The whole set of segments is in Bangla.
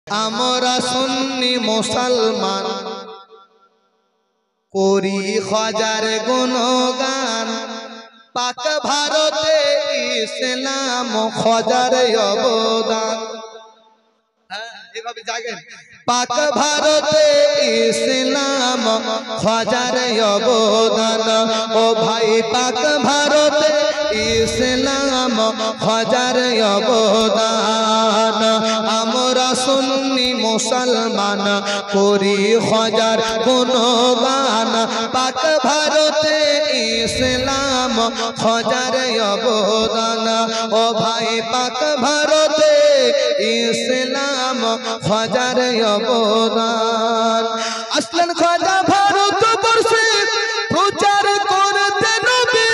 আমরা সুন্নি মুসলমান করি হাজার গুণগান, পাক ভারতে ইসলাম হাজার অবদান। এভাবে জাগেন, পাক ভারতে ইসলাম হাজার অবদান। ও ভাই পাক ভারতে ইসলাম হাজার অবদান। আমরা সুন্নি মুসলমান করি হাজার গুণগান, পাক ভারতে ইসলাম হাজার অবদান। ও ভাই পাক ভারতে ইসলাম হাজার অবদান। আসলেন খাজা ভারতবর্ষে প্রচার করতে নবীর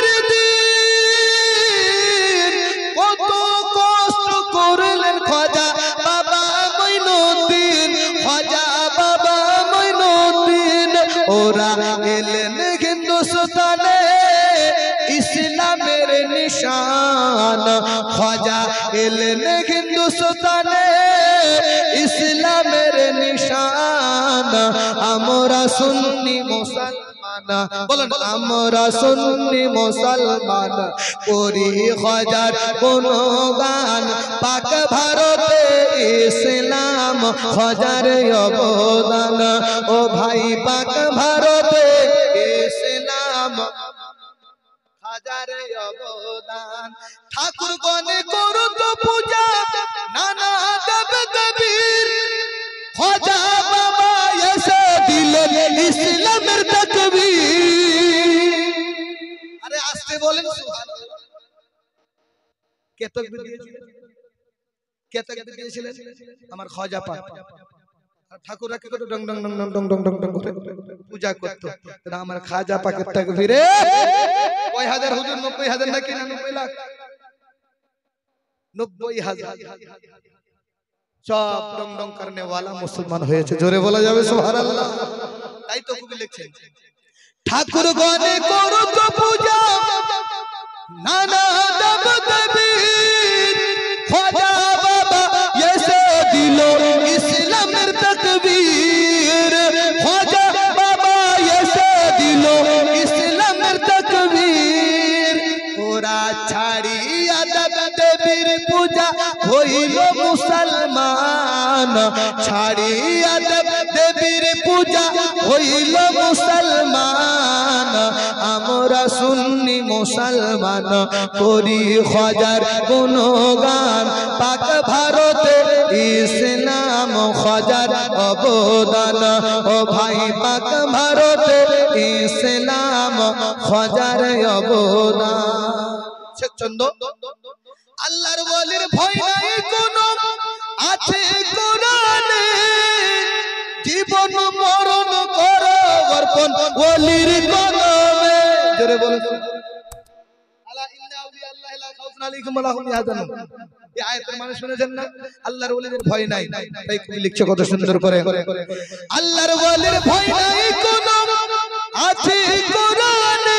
দ্বীন। কত কষ্ট করলেন খাজা বাবা মঈনুদ্দিন, খাজা বাবা মঈনুদ্দিন। ওরা এলেন হিন্দুস্তানে ইসলামের নিশান, খাজা এলেন হিন্দুস্তানে ইসলামের নিশান। আমরা সুন্নি মুসলমান, বলেন আমরা সুন্নি মুসলমান করি হাজার গুণগান, পাক ভারতে ইসলাম হাজার অবদান। ও ভাই পাক ভারতে ইসলাম হাজার অবদান। ঠাকুর গণে করত পূজা নানা দেব দেবীর, খাজা বাবা এসে দিলেন ইসলামের তাকবীর। আরে আসতে বলেন সুবহানাল্লাহ। কে তাকবীর দিয়েছিলেন? কে তাকবীর দিয়েছিলেন? আমার খাজা পাক। ঠাকুররা কি করতো? ডং ডং ডং ডং ডং ডং ডং করে পূজা করতো। তারা আমার খাজা পাকের তাকবীরে কয় হাজার হুজুর? 90,000 নাকি 90 লাখ? 90,000 সব ডং ডং করনে वाला মুসলমান হয়েছে। জোরে বলা যাবে সুবহানাল্লাহ। তাই তো কবি লিখছেন, ঠাকুর গণে করত পূজা নানা দেব দেবীর, খাজা বাবা এসে দিল ইসলামের তাকবীর। খাজা বাবা এসে দিল ইসলামের তাকবীর। ওরা ছাড়িয়া দেব দেবীর পূজা হইল মুসলমান, ছাড়িয়া দেব দেবীর পূজা হইল মুসলমান। আমরা সুন্নি মুসলমান করি হাজার গুণগান, পাক ভারতে ইসলাম হাজার অবদান। ও ভাই পাক ভারতে ইসলাম হাজার অবদান। চন্দ আল্লাহর ওয়ালির ভয় নাই কোনো, আছে কোরআনে। জীবন মরণ করো অর্পণ ওয়ালির কদমে। জোরে বলুন আলা ইন্না আউলিয়া আল্লাহি লা খাউফুন আলাইহিম ওয়া লা হুম ইয়াহজানুন। এই আয়াতের মানে শুনেছেন না? আল্লাহর ওয়ালিদের ভয় নাই। তাই কবি লিখছে কত সুন্দর করে, আল্লাহর ওয়ালির ভয় নাই কোনো, আছে কোরআনে।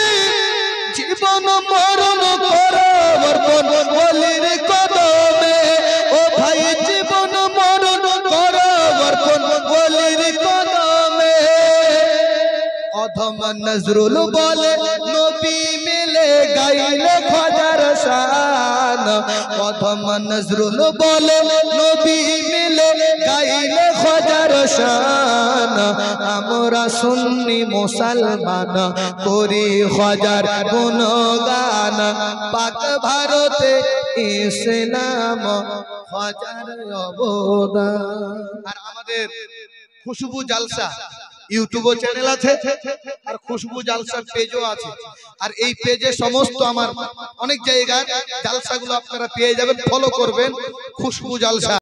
জীবন মরণ করো অর্পণ ওয়ালির কদমে। ও ভাই জীবন মরণ করো অর্পণ ওয়ালির কদমে। অধম নজরুল বলে নবী মিলে গাইলে খাজার শান। অধম নজরুল বলে নবী মিলে গাইলে খাজার শান। আমরা সুন্নি মুসলমান করি হাজার গুণগান, পাক ভারতে ইসলাম হাজার অবদান। আর আমাদের খুশবু জালসা ইউটিউব চ্যানেল আছে, আর খুশবু জালসার পেজও আছে। আর এই পেজে সমস্ত আমার অনেক জায়গায় জালসাগুলো আপনারা পেয়ে যাবেন, ফলো করবেন খুশবু জালসা।